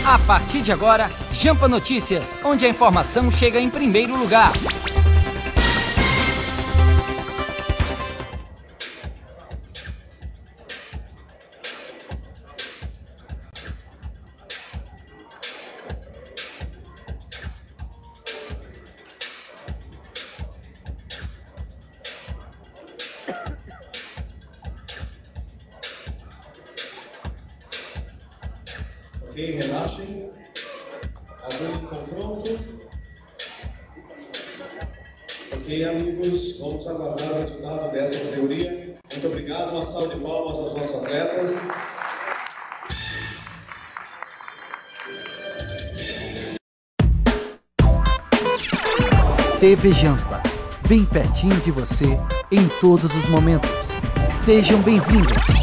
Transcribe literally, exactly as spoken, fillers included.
A partir de agora, Jampa Notícias, onde a informação chega em primeiro lugar. Ok, relaxem. Abrindo o confronto. Ok, amigos, vamos aguardar o resultado dessa teoria. Muito obrigado, uma salva de palmas aos nossos atletas. T V Jampa, bem pertinho de você em todos os momentos. Sejam bem-vindos.